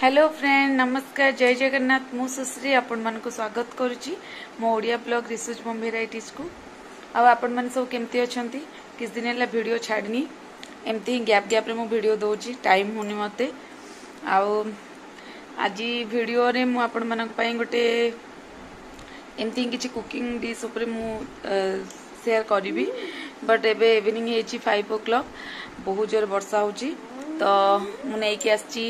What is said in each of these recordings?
Hello friend नमस्कार जय जगन्नाथ मु सुश्री आपण मन को स्वागत करुच्ची मो Odia blog research mom varieties को आपण मन सब केमती अछंती किस दिन है वीडियो छाड़नी एमती गैप गैप रे मु वीडियो दोची टाइम होनी मते आउ आज वीडियो रे मु आपण मन पई गोटे एमती किछि कुकिंग डिश ऊपर मु शेयर करिवि बट एबे इवनिंग हेची 5 o'clock बहुत जोर वर्षा होची तो मु नै कि आछि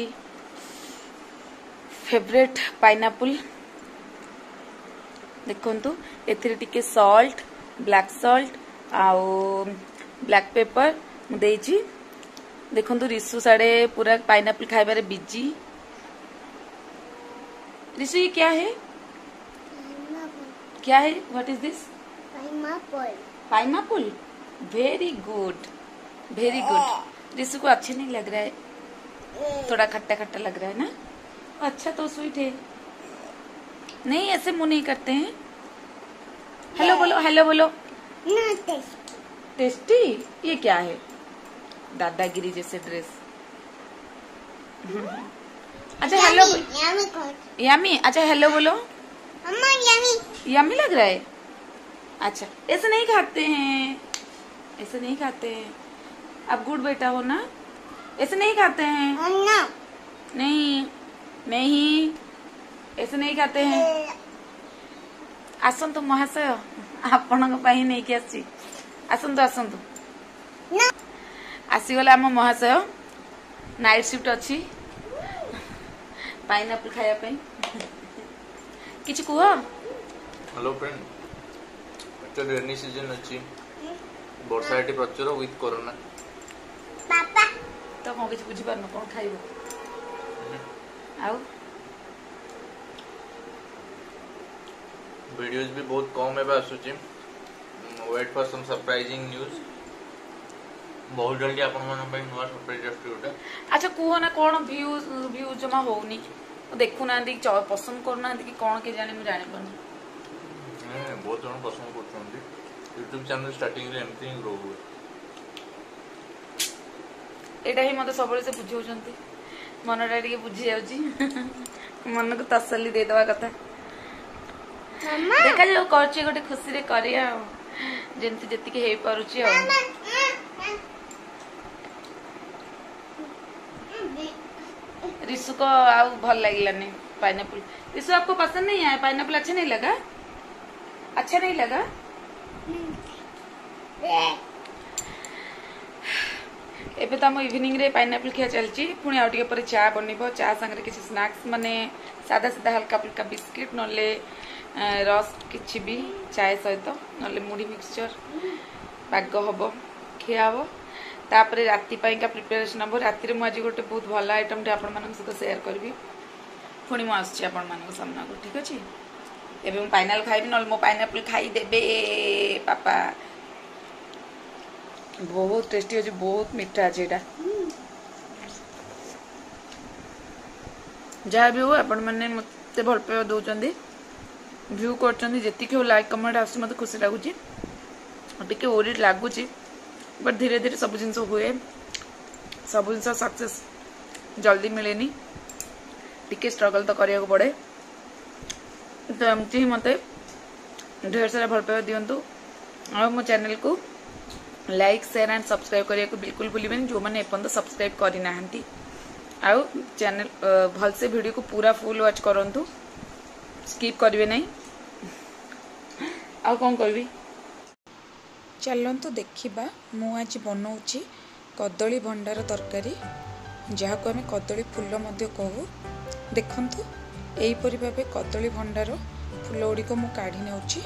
फेवरेट पाइनापल देखंतु एथिरे टिके सॉल्ट ब्लैक सॉल्ट आउ ब्लैक पेपर मु देइची देखंतु रिसु साडे पूरा पाइनापल खाइबारे बिजी। रिसु ये क्या है क्या है what is this pineapple very good रिसु को अच्छे नहीं लग रहा है थोड़ा खट्टा खट्टा लग रहा है ना अच्छा तो स्वीट है नहीं ऐसे मुंह नहीं करते हैं। हेलो बोलो टेस्टी ये क्या है दादागिरी जैसे ड्रेस अच्छा हेलो यमी अच्छा हेलो बोलो यमी लग रहा है अच्छा ऐसे नहीं खाते हैं आप गुड बेटा हो ना ऐसे नहीं खाते हैं नहीं ऐसे नहीं खाते हैं आसंतु महाशय आपण नहीं कि आसंतु आसीगला आम महाशय नाइट शिफ्ट अच्छी पाइनापल खाया पे किछि कुह hello friend actually rainy season अच्छी वर्षा एटी प्रचुर विथ कोरोना पापा तो को किछि बुझी पारनो कोन खाइबो आउ वीडियोस भी बहुत कम एबे आसुची wait for some surprising news बहुत जल्दी आपण मन पे नवा सरप्राइज आस्टोटा अच्छा कुह ना कोन व्यू जमा होउनी देखु ना दी पसंद करना कि कोन के जाने मु जाने पनी बहुत जन पसंद करछंती YouTube चैनल स्टार्टिंग रे एमथि ग्रो हुए एटा ही मते सबले से बुझौछंती मनटा टिके बुझी जाउची मन को तसल्ली दे दवा कथा देखा जो करची गोटे खुशी रे करिया जेंति जेति के हे परुची रिसु को आउ भल लागिलानी पाइनएप्पल रिसु आपको पसंद नहीं है पाइनएप्पल अच्छा नहीं लगा एबे तो हम इवनिंग रे पाइनएप्पल खिया चलची पुणी आउ टिके परे चा बनिबो चा संगे किछि स्नैक्स माने सादा सादा हल्का फुल्का बिस्किट नले रस किछि भी चाय सहित नले मुढ़ी मिक्सचर पाग हबो खिया हबो तापरे राति पई का प्रिपरेशन हबो राति रे मु आज गोटे बहुत भला आइटम टे आपण मानन सहित शेयर करबी पुणी मु आछी आपण मानन सामना को ठीक अछि एबे मु पाइनएप्पल खाइबी नले मो पाइनएप्पल खाई देबे पापा बहुत टेस्टी अछि बहुत मीठा अछि एटा जहाँ भी हो आपण माने मते भल पे दउचंदी व्यू करचंदी जेति के लाइक कमेंट आसी मते खुशी लागुची टिके ओरिट लागुची बट धीरे धीरे सब जिंस हुए सब जिंस सक्सेस जल्दी मिलेनी टिके स्ट्रगल तो करिया को पड़े तो एमती ही मते ढेर सारा भल पे दियंतु और मो चैनल को लाइक शेयर एंड सब्सक्राइब करिया को बिल्कुल भूलिबेन जो माने एपन सब्सक्राइब करि नाहंती आउ चैनल भल से वीडियो को पूरा फुल वॉच करंतु स्किप करिवे नहीं आउ कोन करबी चलंतु देखिबा मु आज बनाउची कदली भंडार तरकारी जहाँ को आम कदली फूल मध्य कहू देखंतु एई परि भाबे कदली भंडार फूल गुड़ी को मु काढ़ी नेउची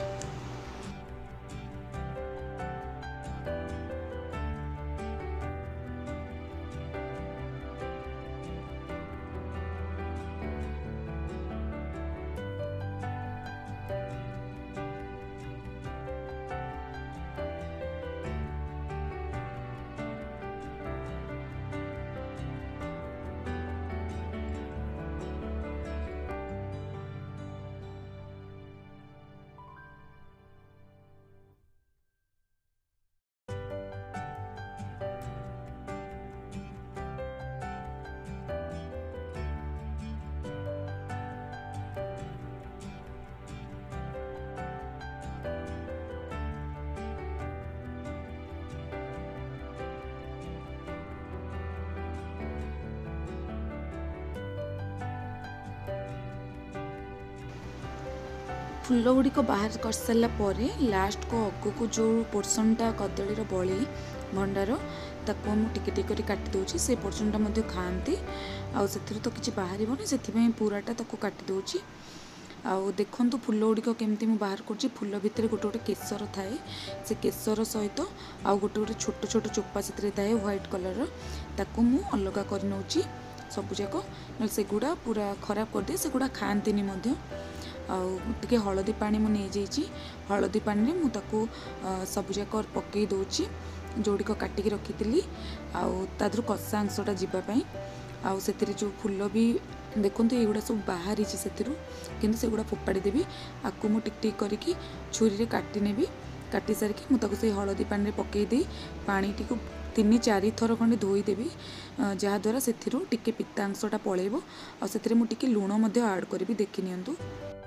फुल गुड़िक बाहर कर सारा पर लास्ट को अग को जो पोर्सनटा कदलीर बड़ी भंडार ताको मुझे टिके टिके काटी दूसरी से पोर्सनटा खाती आउ तो किसी बाहर से पूराटा ताको काटी दूसरी आउ देखु फुल गुड़िक केमती मुझे बाहर कर फुल भितर गोटे गोटे केसर थाए से केसर सहित आउ गोटे गोटे छोट छोट चोपा से थाए व्हाइट कलर ताकू मु अलग कर नौची सबुजाक ना से गुड़ा पूरा खराब कर दिए से गुड़ा खाती आउे हलदी पानी मुझे नहीं जाइए हलदी पानी में मुझे सबुजाक पकई दूची जोड़िक काटिकी रखी आदर कषा अंशटा जावाई आउ से जो फुल भी देखो युवा सब बाहरी से कि गुड़ा फोपाड़ी देवी आपको मुझे टिक टिक करके छुरी रे काटी नेबी काटी सारिकी मुझे हलदी पानी पकईदे पानी टी 3-4 थर खंडे धोईदेवी जहाद्वारा से टिके पिता अंशटा पलैब आते मुझे लुण आड करी देखी नियंतु।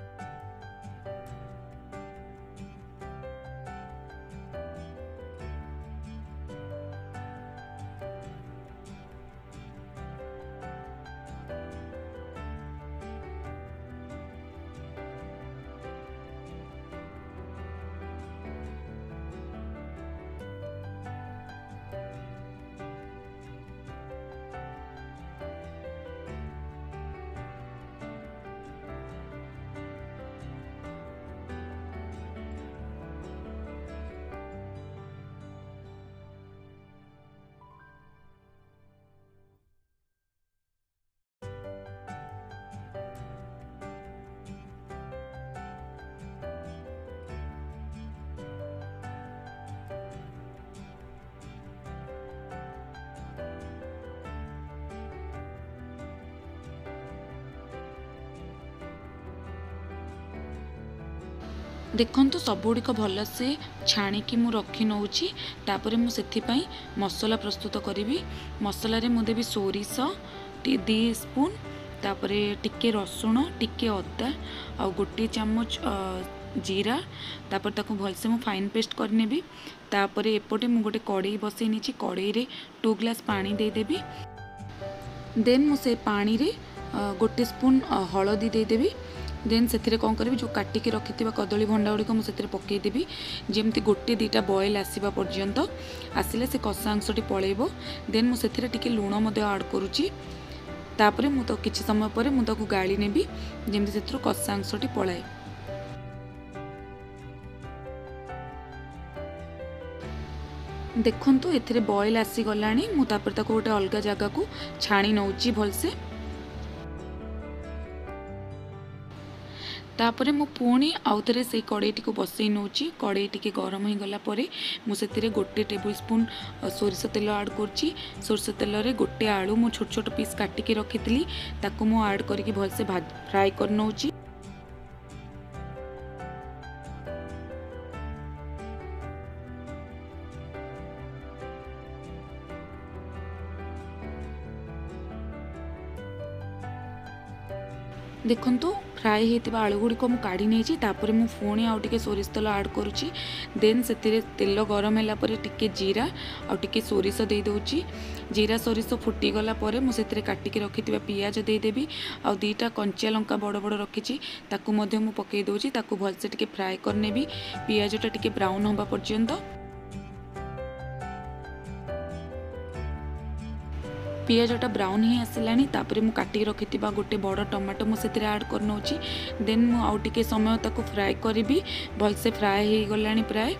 देखो सब गुड़िक भलसे छाणिकी मु रखी नौची तापर मुझे मसला प्रस्तुत करी मसलारे मु देवी सोरिष 2 स्पून तापर टिके रसुण टिके अदा आ गोटे चामच जीरा तापर ताको भलसे मु फाइन पेस्ट करनेबी तापर एपटे मु गोटे कड़ई बसई नीची कड़ई रे 2 ग्लास पानी दे देबी देन मु से पानी रे गोटे स्पून हलदी दे देबी देन से कौन करी जो काटिकी रखि कदली भंडा गुड़िक मुझे पकईदेवी जमती गोटे 2टा बॉयल आसवा पर्यंत आसिले से कषा अंशटी पलैब देन मुझे टिके लुण आड करुच्ची तापर मु तो किछि समय पर मु ताकू गाली नेबी जमती से कषा अंशटी पलाए। देखंतु एथिरे बॉयल आसी गलानी मु तापर ताको गोटे अलग जगह को छाणी नौची भलसे तापरे मु पुणी आउ थे से कड़ई टी बसई नौची कड़ई टी गरम हो गला परे मुझे गोटे टेबुल स्पून सोरिष तेल आड करची सोरिष तेल रे गोटे आलू मु छोट छोट पीस काटिकी रखी ताकू मु आड करके भलसे फ्राए कर नौची देखंतु फ्राए होता आलू गुड़िक मुझे काढ़ी नहीं तापर मु पुणी आउ टे सोरिष तेल आड करुच्ची देन से तेल गरम है टिके जीरा आउ टिके सोरिष दे दूची जीरा सोरिष फुटी गला मुझे काटिकी रखि पियाज देदेवी आउ 2टा कंचा लंका बड़ बड़ रखी ताकू मु पकई दूची ताकू भलसे टिके फ्राए करनेबी पियाजटा टिके ब्राउन होगा पर्यंत पियाजटा ब्राउन ही आसलानी तापर मु काटिकी रखि गोटे बड़ टमाटो मुझे आड कर नौची देन मु आउ टिके समय ताकू फ्राए करी भलसे फ्राए हो गलानी प्राय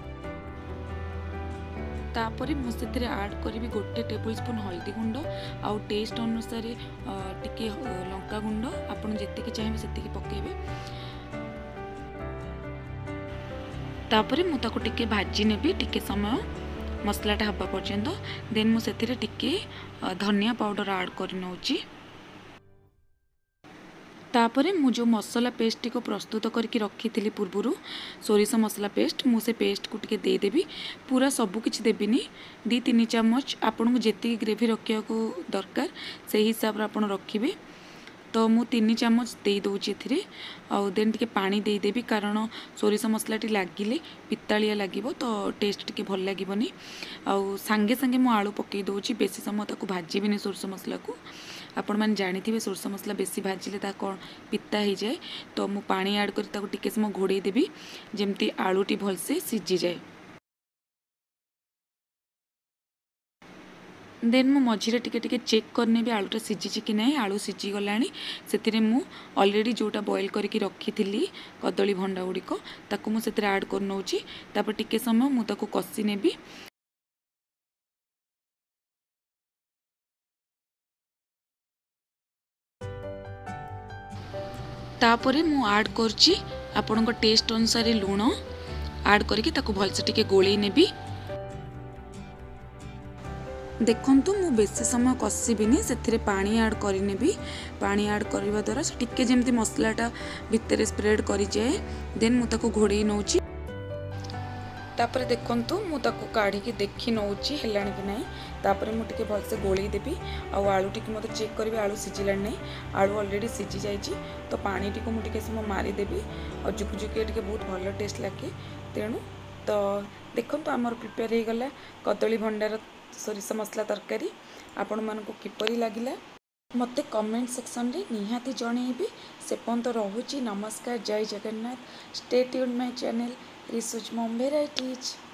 तापर मुझे आड करी गोटे टेबुल स्पून हल्दी गुंड आउ टेस्ट अनुसार टिके लंका गुंड आपन जेतिकी चाहिए सेतिकी पकेबे तापर मु ताकू टिके भाजी नेबी टिके समय मसलाटा हवा पर्यंत देन मुझे टिके धनिया पाउडर आड कर नौची तापर मु जो मसला पेस्ट को प्रस्तुत करके रखी थी पूर्वर सोरिष मसला पेस्ट मुझे पेस्ट को टिके देदेवी पूरा सबू किछि देबिनी 2-3 चम्मच आपन को जेती ग्रेवी रखिया को दरकार से हिसाब रे आपन रखिबे। तो तो मु 3 चामच दे दूची एथिरे आउ देन टिके पानी दे देबी कारण सोरिष मसलाटी लागिले पितालिया लागिबो तो टेस्ट टिके भल लागिबनी। आउ संगे संगे मु आलू पकई दूची बेसी समय ताको भाजीबिनी सोरिष मसला को आपण माने जानिथिबे सोरिष मसला बेसी भाजिले ता कोन पिता हो जाए तो मु पानी ऐड करी ताको टिके समय घोड़े देबी जेमती आलूटी भलसे सिझी जाए। देन मु मझिरे टिके टिके चेक करने भी आलूटा सिझी कि नहीं। आलू सिझी गलानी से मु ऑलरेडी जोटा बॉईल करके रखी थी कदली भंडा गुड़िक ताकू मु सेतिरे ऐड कर नउची तापर टिके समय मु ताकू कसी नेबी। तापरे मु ऐड करची आपणको टेस्ट अनुसार लूण ऐड करके ताकू भलसे टिके गोळी नेबी। देखंतु मु बेसी समय कसिबिनी से पानी ऐड करनेबी। पानी ऐड करने द्वारा टिके जेमती मसलाटा भितर स्प्रेड करी जाए देन मु ताकू घोड़े नउची। तापर देखंतु मु ताकू काढ़ी के देखी नउची हेलाणी कि नहीं। तापर मु टिके भलसे गोळी देबी आ आलू टिके मते चेक करबी आलू सिझिलाणी नहीं। आलू ऑलरेडी सिझी जाइची तो पानी टिको मु टिके समय मारी देबी और जुकुजुके टिके बहुत भल टेस्ट लागे। तेणु तो देखंतु हमर प्रिपेयर हो गला कदली भंडार सोरिष मसला तरकारी। आपण मानको किपरि लागिला मते कमेंट सेक्शन रे निहाती जणेबी। से पर्यंत रहुची नमस्कार जय Jagannath. Stay tuned my channel research mom varieties.